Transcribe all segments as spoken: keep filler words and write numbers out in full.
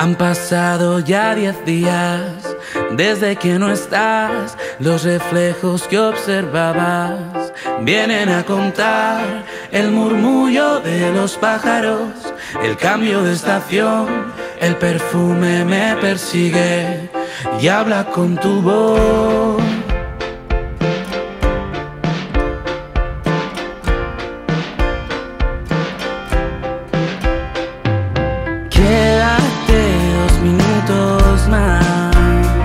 Han pasado ya diez días desde que no estás. Los reflejos que observabas vienen a contar el murmullo de los pájaros, el cambio de estación. El perfume me persigue y habla con tu voz. Quédate dos minutos más.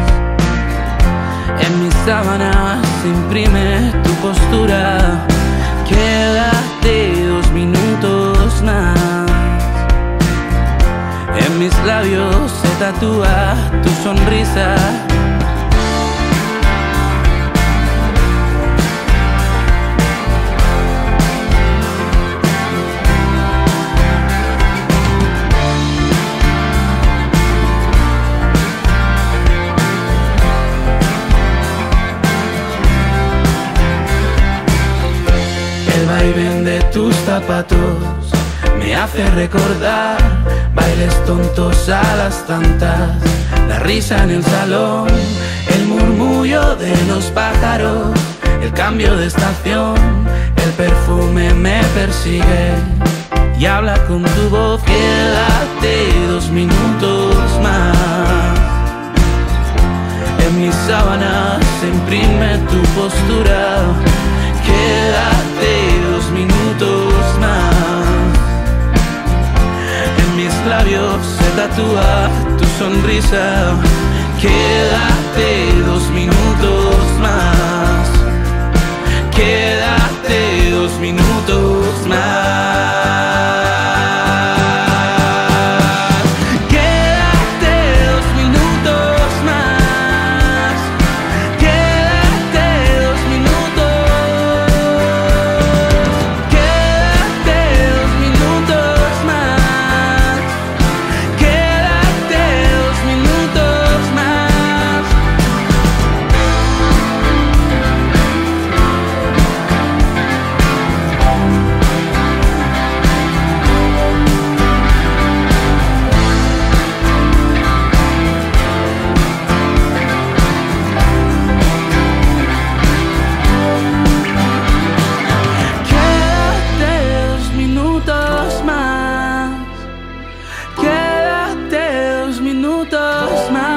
En mis sábanas se imprime tu postura. Quédate dos minutos más. En mis labios se tatúa tu sonrisa. El vaivén de tus zapatos me hace recordar bailes tontos a las tantas, la risa en el salón, el murmullo de los pájaros, el cambio de estación. El perfume me persigue y habla con tu voz. Quédate dos minutos más. En mis sábanas se imprime tu postura. Quédate dos minutos más. En mis labios se tatúa tu sonrisa. Quédate dos minutos más. Quédate dos minutos más. Minutos más.